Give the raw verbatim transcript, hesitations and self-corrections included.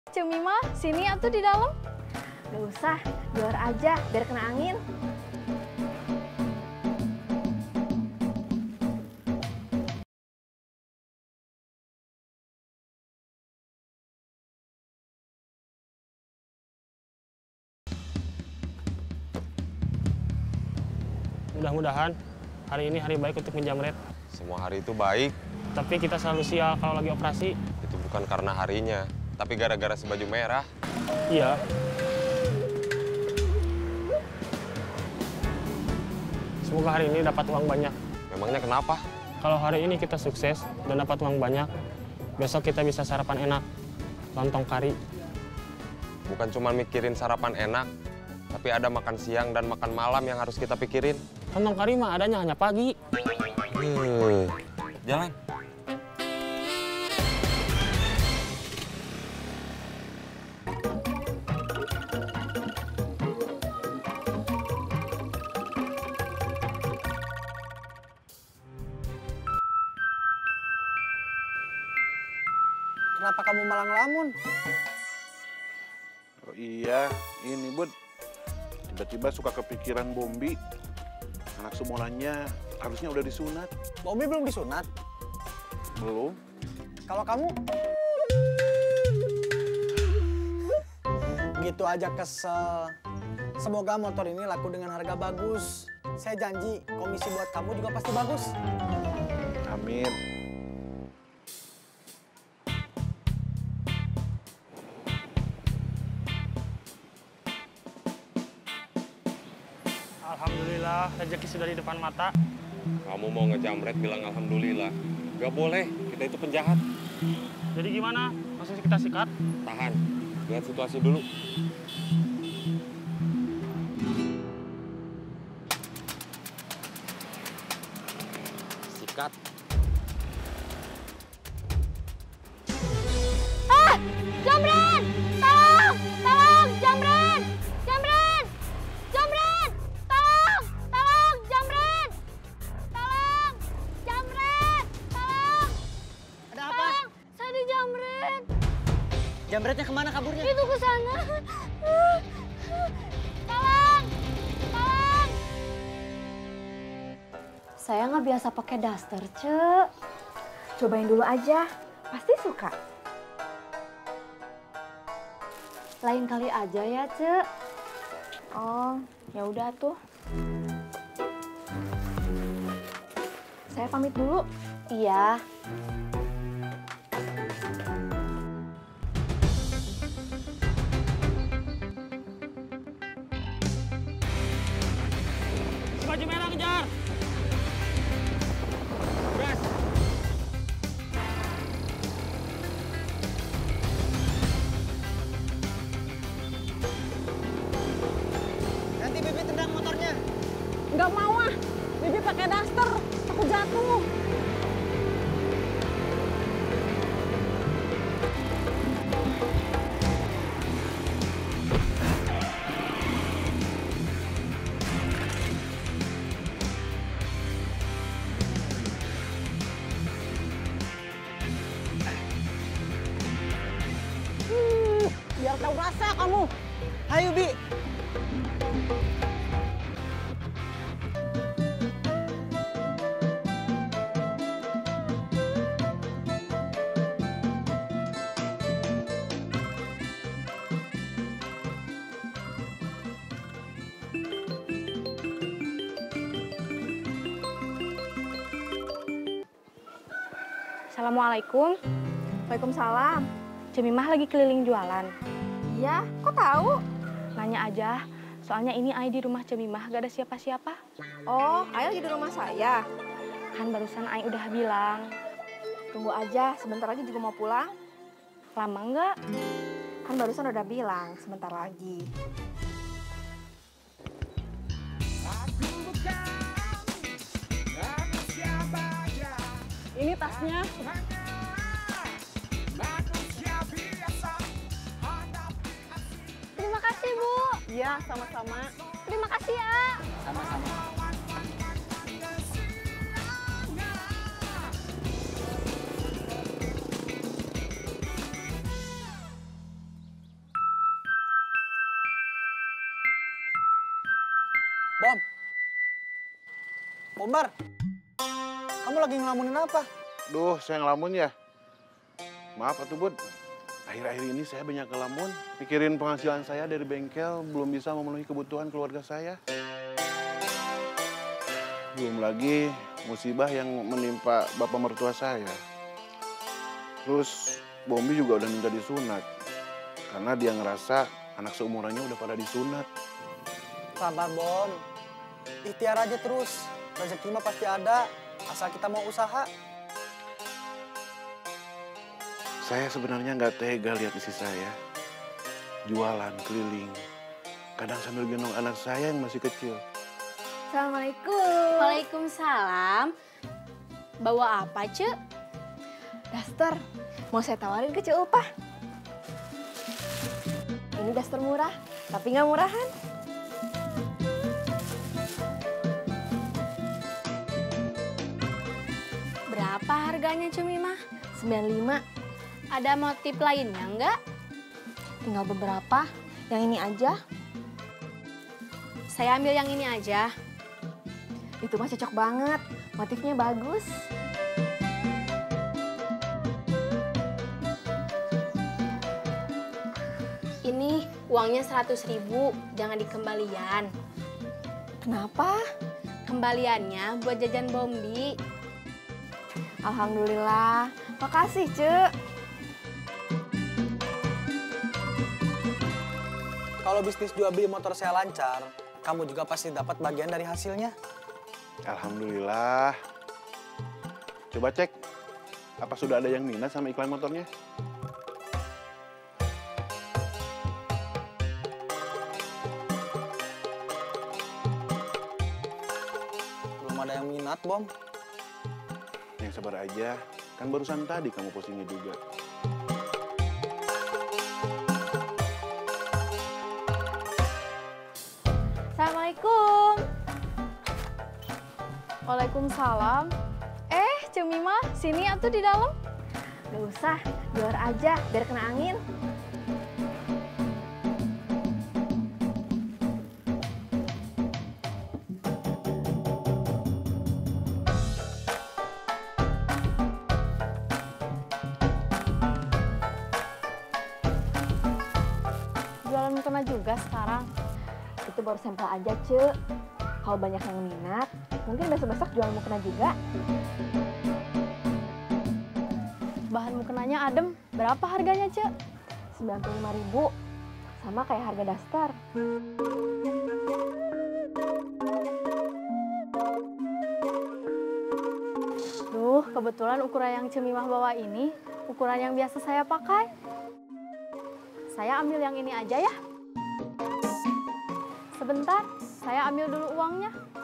Cemima, sini atuh di dalam. Gak usah, di luar aja, biar kena angin. Mudah-mudahan hari ini hari baik untuk menjamret. Semua hari itu baik. Tapi kita selalu sial kalau lagi operasi. Itu bukan karena harinya, tapi gara-gara si baju merah. Iya. Semoga hari ini dapat uang banyak. Memangnya kenapa? Kalau hari ini kita sukses dan dapat uang banyak, besok kita bisa sarapan enak, lontong kari. Bukan cuma mikirin sarapan enak, tapi ada makan siang dan makan malam yang harus kita pikirin. Lontong kari mah adanya hanya pagi. Hmm. Jalan. Kenapa kamu malah ngelamun? Oh iya, ini Bud. Tiba-tiba suka kepikiran Bombi. Anak semulanya harusnya udah disunat. Bombi belum disunat? Belum. Kalau kamu? Gitu aja kesel. Semoga motor ini laku dengan harga bagus. Saya janji, komisi buat kamu juga pasti bagus. Amin. Alhamdulillah, rezeki sudah di depan mata. Kamu mau ngejamret bilang alhamdulillah. Gak boleh, kita itu penjahat. Jadi gimana? Masih kita sikat? Tahan, lihat situasi dulu. Sikat. Ah! Jamret! Tolong! Tolong! Jamret! Jamret! Jamret! Tolong! Tolong! Jamret! Tolong! Jamret! Tolong! Ada apa? Tolong! Saya dijamret. Jamretnya kemana kaburnya? Itu ke sana. Tolong! Tolong! Saya nggak biasa pakai daster, Cek. Cobain dulu aja, pasti suka. Lain kali aja ya, Cek. Oh, ya udah tuh. Saya pamit dulu. Iya. Si baju merah kejar! Gas! Nanti Bibi tendang motornya. Nggak mau ah, Bibi pakai daster, takut jatuh. Hmm, biar tahu rasa kamu. Hayu, Bi. Assalamualaikum. Waalaikumsalam. Cemimah lagi keliling jualan. Iya, kok tahu? Nanya aja, soalnya ini Ai di rumah Cemimah gak ada siapa-siapa. Oh, Ayah lagi di rumah saya. Kan barusan Ai udah bilang. Tunggu aja, sebentar lagi juga mau pulang. Lama nggak? Kan barusan udah bilang, sebentar lagi. Ini tasnya. Terima kasih, Bu. Iya, sama-sama. Terima kasih ya. Sama-sama. Bom. Bombar. Kamu lagi ngelamunin apa? Duh, saya ngelamun ya. Maaf atuh, Bud. Akhir-akhir ini saya banyak ngelamun. Pikirin penghasilan saya dari bengkel belum bisa memenuhi kebutuhan keluarga saya. Belum lagi musibah yang menimpa bapak mertua saya. Terus Bombi juga udah minta disunat. Karena dia ngerasa anak seumurannya udah pada disunat. Sabar, Bom. Ikhtiar aja terus. Rezeki mah pasti ada, asal kita mau usaha. Saya sebenarnya nggak tega lihat istri saya. Jualan, keliling. Kadang sambil gendong anak saya yang masih kecil. Assalamualaikum. Waalaikumsalam. Bawa apa, Cek? Daster, mau saya tawarin ke Cek Upah. Ini daster murah, tapi nggak murahan. Berapa harganya, Cemimah? sembilan puluh lima. Ada motif lainnya nggak? Tinggal beberapa. Yang ini aja. Saya ambil yang ini aja. Itu mah cocok banget. Motifnya bagus. Ini uangnya seratus ribu, jangan dikembalian. Kenapa? Kembaliannya buat jajan Bombi. Alhamdulillah. Makasih, Cek. Kalau bisnis jual beli motor saya lancar, kamu juga pasti dapat bagian dari hasilnya. Alhamdulillah. Coba cek, apa sudah ada yang minat sama iklan motornya? Belum ada yang minat, Bom. Yang sabar aja, kan barusan tadi kamu postingnya juga. Assalamualaikum. Waalaikumsalam. Eh, Cemimah, sini atuh di dalam. Gak usah, di luar aja, biar kena angin. Jualan mukena juga sekarang. Itu baru sampel aja, Cek. Kalau banyak yang minat, mungkin besok-besok jual mukena juga. Bahan mukenanya adem. Berapa harganya, Cek? sembilan puluh lima ribu. Sama kayak harga daster. Duh, kebetulan ukuran yang Cemimah bawa ini, ukuran yang biasa saya pakai. Saya ambil yang ini aja ya. Sebentar, saya ambil dulu uangnya.